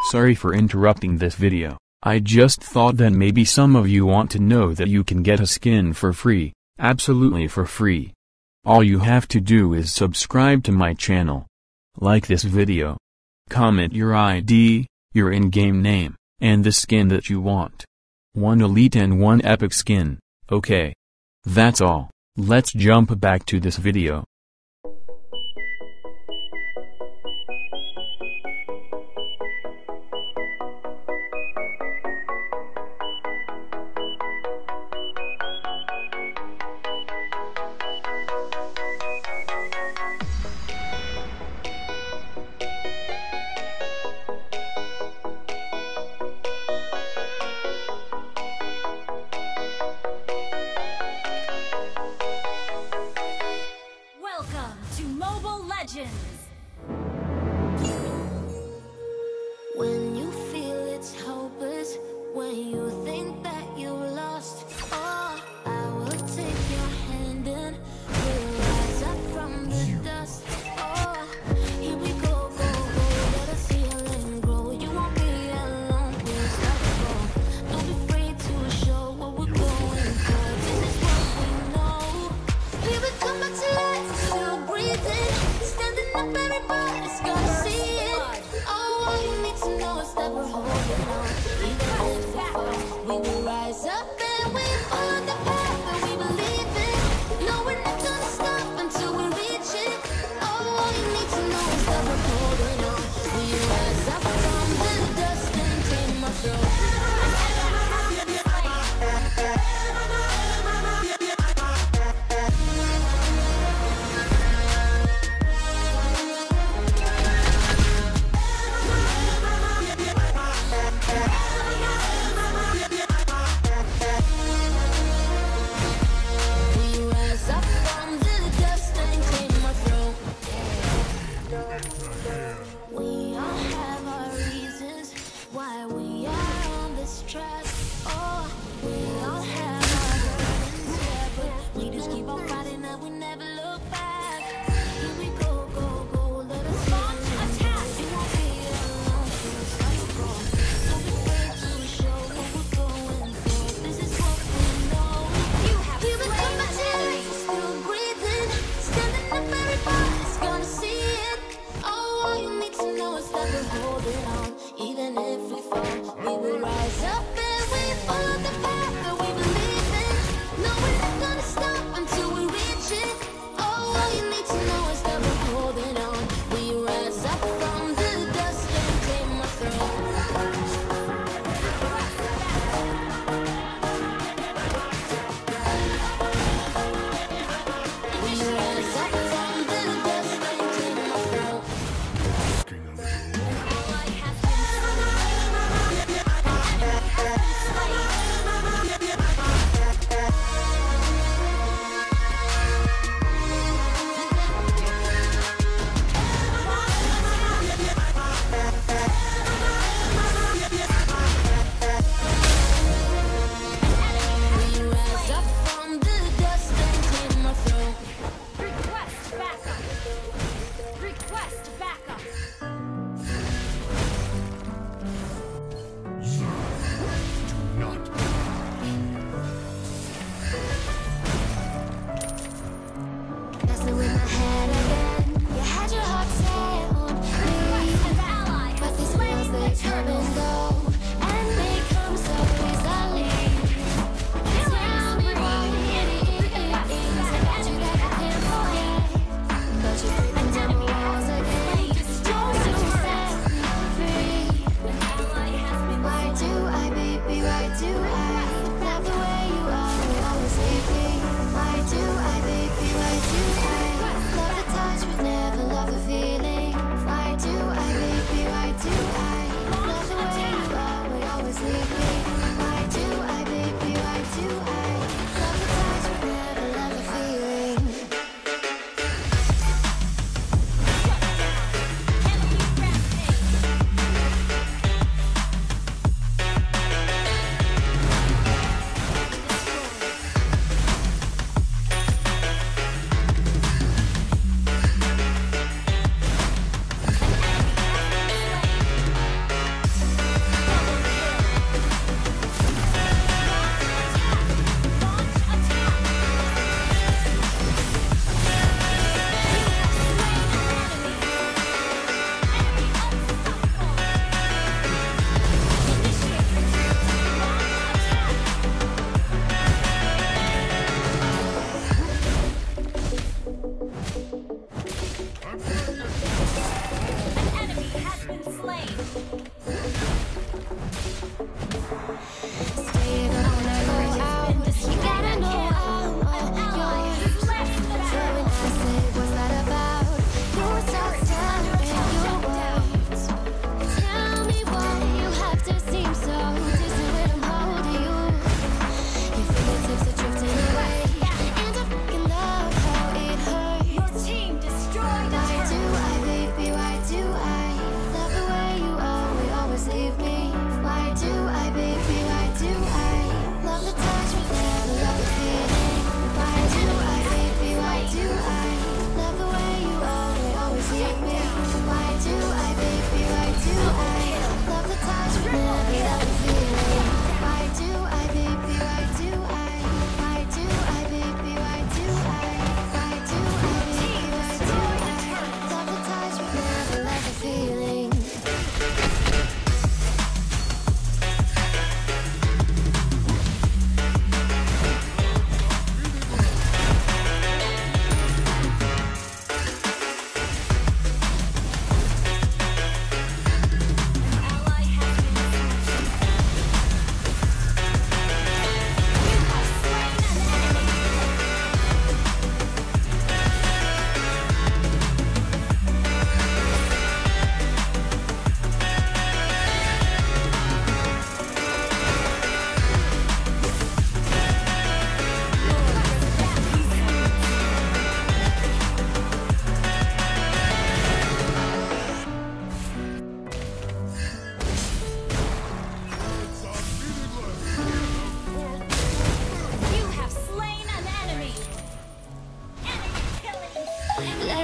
Sorry for interrupting this video. I just thought that maybe some of you want to know that you can get a skin for free, absolutely for free. All you have to do is subscribe to my channel. Like this video. Comment your ID, your in-game name, and the skin that you want. One elite and one epic skin, okay. That's all. Let's jump back to this video. Welcome to Mobile Legends! When you feel it's hopeless, when you think that you lost, oh, I will take your hand and we'll rise up from the dust. Oh, here we go, go, go, let us heal and grow. You won't be alone, we'll stop go. Don't be afraid to show what we're going for. This is what we know. We will come back to life, still breathing, standing up, everybody's gonna see it. Oh, all you need to know is that we're holding on. Even if we fall, we will rise up and we follow the path that we believe in. No, we're not gonna stop until we reach it. Oh, all you need to know is that we're holding on. We rise up from the dust and claim our throne. We rise up from the dust and claim our throne. We all have our reasons why we are on this track. Oh, we all have our burdens, yeah, but we just keep on fighting and we never look back. Here we go, go, go, let us launch attack. You won't be alone, feels unstoppable. Don't be afraid to show what we're going for. This is what we know. You have We will slain come back to an enemy! life, still breathing, standing up, everybody's gonna see it. Oh, all you need to know is that we're holding on. Even if we fall, we will rise up and we follow the path that we believe in. No, we're not gonna stop until we reach it. Oh, all you need to know is that we're holding on. We rise up from the dust and claim our throne. We rise up from the dust and claim our throne. Ally has been We rise up from the dust and claim our throne. Request backup! Request backup! Messing with my head again. You had your heart set on me, An ally but has these slain wheels the they come turtle! and go, and they come so easily. Tell me why it is about you that I can't forget. But you break down the walls again, just to set me free. An ally has been Why do I, baby? Why do I love the way you are? Will always leave me. Why do I, baby? Why do I love the touch but never love the feeling? Why do I, baby? Why do I love the way you are? Will always leave me. Why do I, baby? Why do I love the touch but never love the feeling? enemy rampage!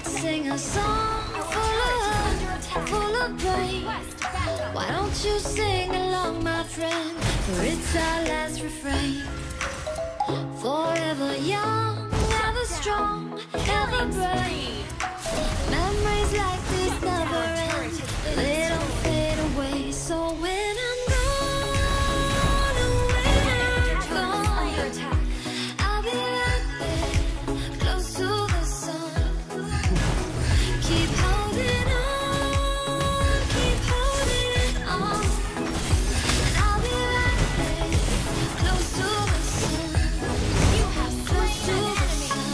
Let's sing a song full of pain. Why don't you sing along, my friend? For it's our last refrain. Forever young, ever strong, ever brave. Memories like these never end. They don't fade away. So when I'm gone, when I'm gone, I'll be right there, close to the sun. Keep holding on, keep holding on. And I'll be right there, close to the sun. You have close to the sun.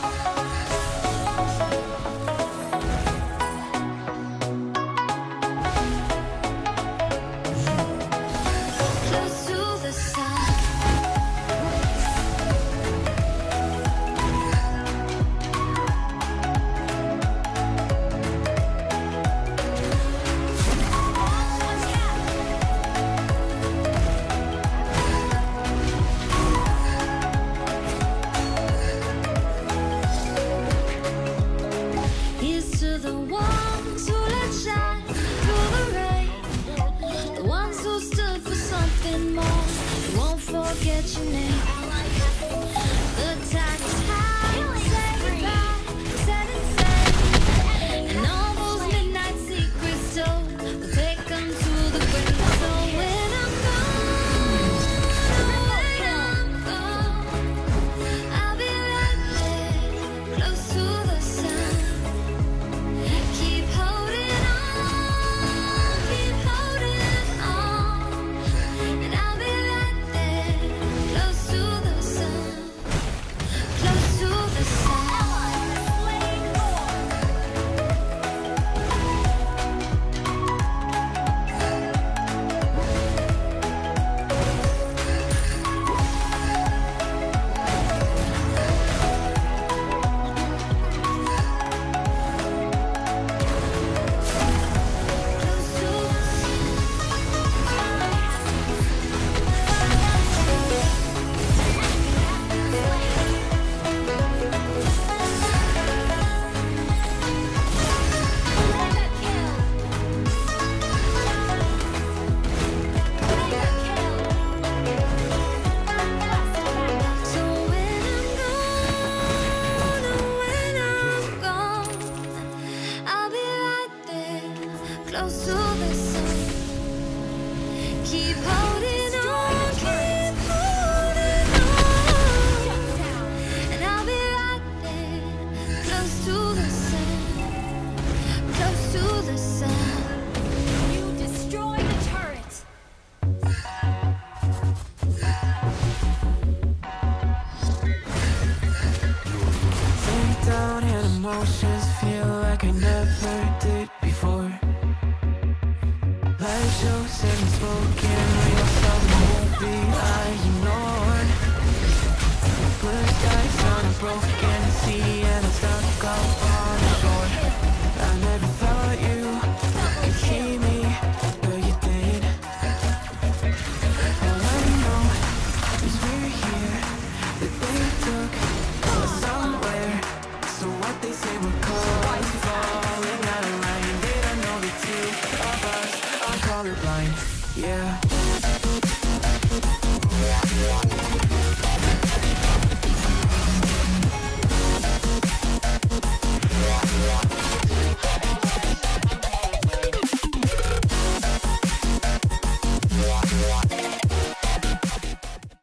Close to the sun. Here's to the ones who let shine through the rain, the ones who stood for something more. We won't forget your name. The tide is high, say goodbye, set and say, and all those midnight secrets told, we'll take them to the grave. So when I'm gone, I'll be right there, close to the sun. Keep holding on, and I'll be right there, close to the sun, close to the sun. So when I'm gone, I'll be right there, close to the sun. Keep holding on, and I'll be right there, close to the sun, close to the sun. You destroy the turret. Lay down and emotions feel like I never did before. Life shows and spoken real stuff, movie I ignored. Blue skies on a broken sea and I'm stuck up on the shore. I never thought you could see me, but you did. All I know is we're here, that they took us somewhere. So what they say we're caught falling out of line. They don't know the two of us are colorblind, yeah.